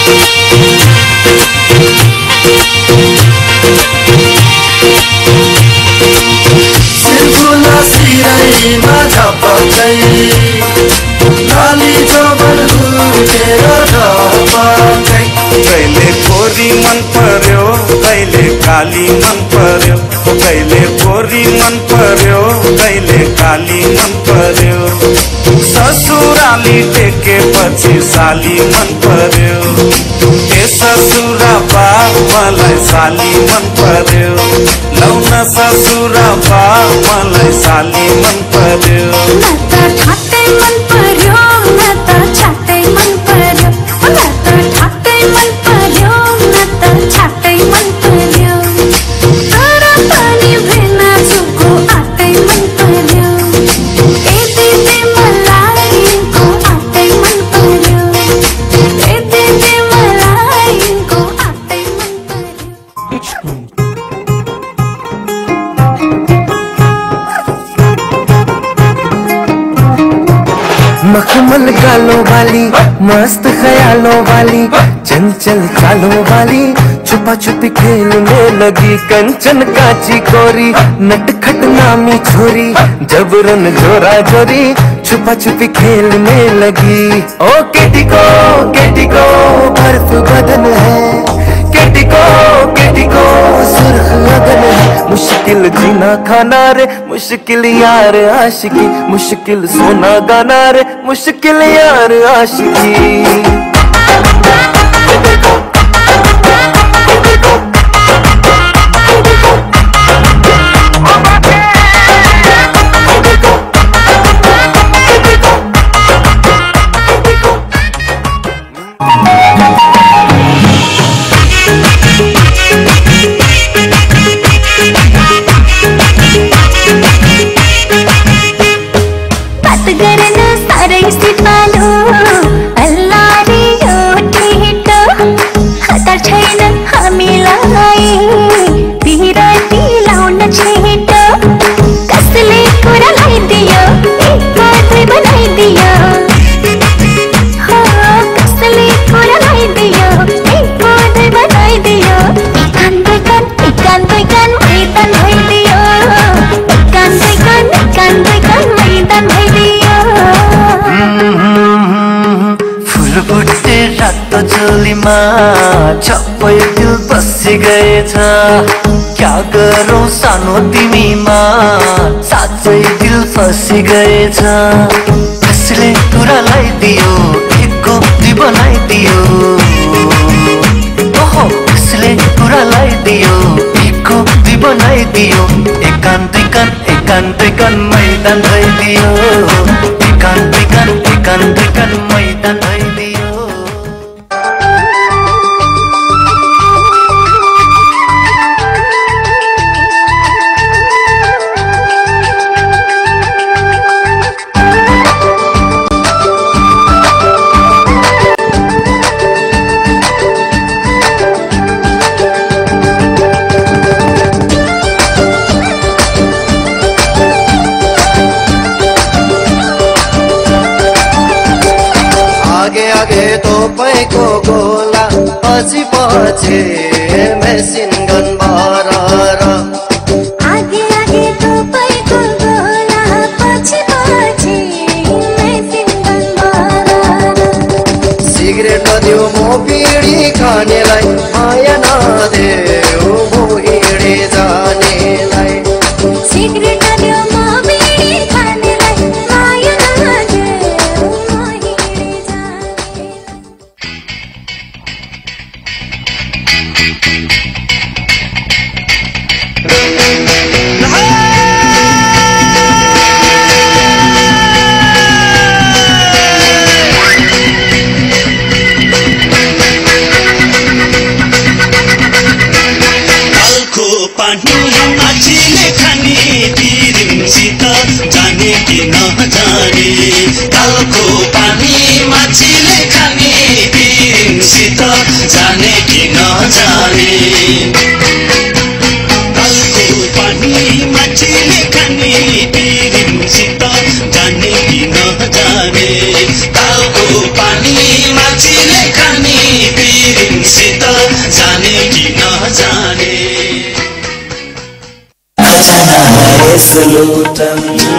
कहिले गोरी मन पर्यो कहिले काली मन पर्यो कहिले गोरी मन पर्यो कहिले काली मन पर्यो ससुराली टेकेपछि साली मन पर्यो ए ससुरा बा मलाई साली मन पर्यो लौन ससुरा बा मलाई साली मन पर्यो मखमल गालों वाली मस्त ख्यालों वाली चंचल चालों वाली छुपा छुपी खेलने लगी कंचन काची कोरी नटखट नामी छोरी जबरन जोरा जोरी छुपा छुपी खेलने लगी। ओ केटी को बर्फ बदन है केटी को सुर्ख लगन है मुश्किल जीना खाना रे मुश्किल यार आशिकी मुश्किल सोना गाना रे मुश्किल यार आशिकी। छप्पै दिल बसी गएछ क्या गरौँ सानो तिमीमा साँच्चै दिल फसी गएछ कसले कुरा लगाइदियो एक गोप्ती बनाइदियो ओहो कसले कुरा लगाइदियो एक गोप्ती बनाइदियो एकान्तैकन मैदान भइदियो एकान्तैकन मैदान भइदियो। तपाईँको गोला पछि पछि मेसिन गन भरेर आगे आगे तपाईँको गोला पछि पछि मेसिन गन भरेर सिगरेट दियो म बिडी खानेलाई माया नदेऊ म हिँडे जानेलाई सिगरेट दियो म बिडी खानेलाई माया नदेऊ म हिँडे जानेलाई। माछीले खाने पिरिमसित जाने कि नजाने तालको पानी माछीले खाने पिरिमसित जाने कि नजाने तालको पानी माछीले खाने पिरिमसित जाने कि नजाने तालको पानी माछीले खाने सलूटम